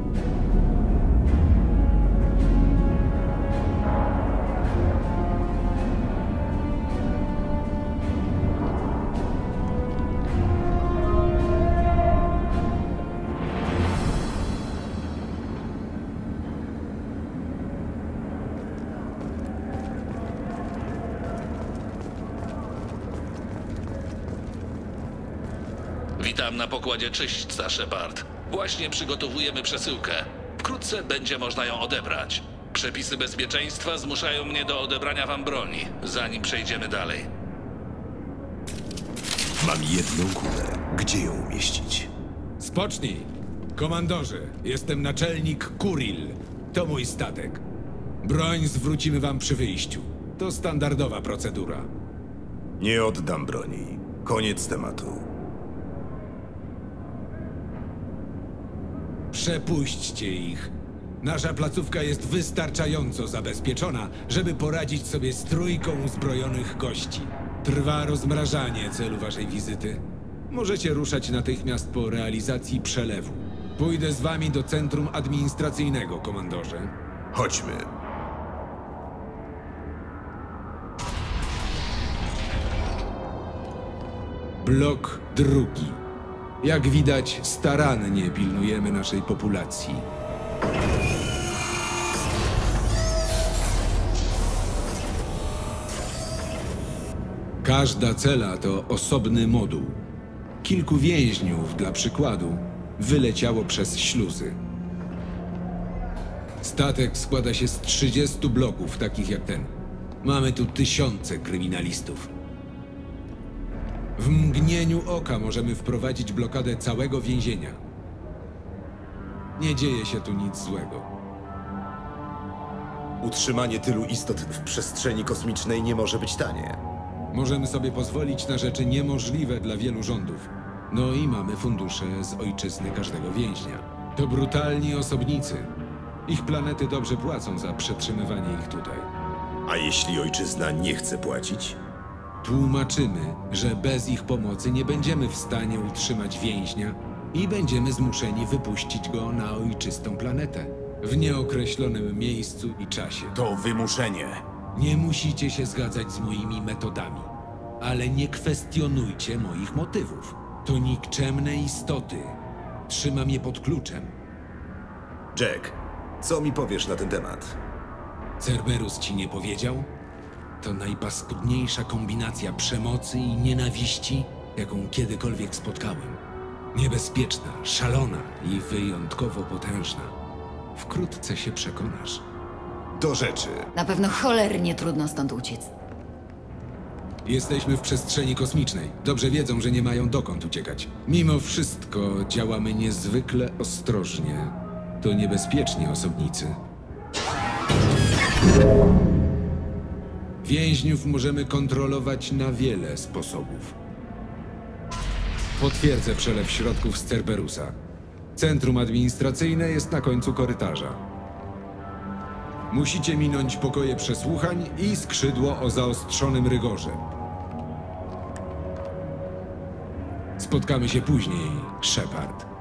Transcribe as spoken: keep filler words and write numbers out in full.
Witam na pokładzie czyśćca, Shepard. Właśnie przygotowujemy przesyłkę. Wkrótce będzie można ją odebrać. Przepisy bezpieczeństwa zmuszają mnie do odebrania wam broni, zanim przejdziemy dalej. Mam jedną kulę. Gdzie ją umieścić? Spocznij. Komandorze, jestem naczelnik Kuril. To mój statek. Broń zwrócimy wam przy wyjściu. To standardowa procedura. Nie oddam broni. Koniec tematu. Przepuśćcie ich. Nasza placówka jest wystarczająco zabezpieczona, żeby poradzić sobie z trójką uzbrojonych gości. Trwa rozmrażanie celu waszej wizyty. Możecie ruszać natychmiast po realizacji przelewu. Pójdę z wami do centrum administracyjnego, komandorze. Chodźmy. Blok drugi. Jak widać, starannie pilnujemy naszej populacji. Każda cela to osobny moduł. Kilku więźniów, dla przykładu, wyleciało przez śluzy. Statek składa się z trzydziestu bloków, takich jak ten. Mamy tu tysiące kryminalistów. W mgnieniu oka możemy wprowadzić blokadę całego więzienia. Nie dzieje się tu nic złego. Utrzymanie tylu istot w przestrzeni kosmicznej nie może być tanie. Możemy sobie pozwolić na rzeczy niemożliwe dla wielu rządów. No i mamy fundusze z ojczyzny każdego więźnia. To brutalni osobnicy. Ich planety dobrze płacą za przetrzymywanie ich tutaj. A jeśli ojczyzna nie chce płacić? Tłumaczymy, że bez ich pomocy nie będziemy w stanie utrzymać więźnia i będziemy zmuszeni wypuścić go na ojczystą planetę. W nieokreślonym miejscu i czasie. To wymuszenie. Nie musicie się zgadzać z moimi metodami, ale nie kwestionujcie moich motywów. To nikczemne istoty. Trzymam je pod kluczem. Jack, co mi powiesz na ten temat? Cerberus ci nie powiedział? To najpaskudniejsza kombinacja przemocy i nienawiści, jaką kiedykolwiek spotkałem. Niebezpieczna, szalona i wyjątkowo potężna. Wkrótce się przekonasz. Do rzeczy. Na pewno cholernie trudno stąd uciec. Jesteśmy w przestrzeni kosmicznej. Dobrze wiedzą, że nie mają dokąd uciekać. Mimo wszystko działamy niezwykle ostrożnie. To niebezpieczni osobnicy. Więźniów możemy kontrolować na wiele sposobów. Potwierdzę przelew środków z Cerberusa. Centrum administracyjne jest na końcu korytarza. Musicie minąć pokoje przesłuchań i skrzydło o zaostrzonym rygorze. Spotkamy się później, Shepard.